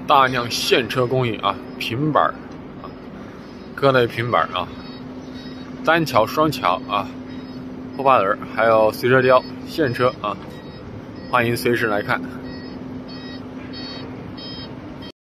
大量现车供应啊，平板啊，各类平板啊，单桥、双桥啊，后8轮还有随车雕现车啊，欢迎随时来看。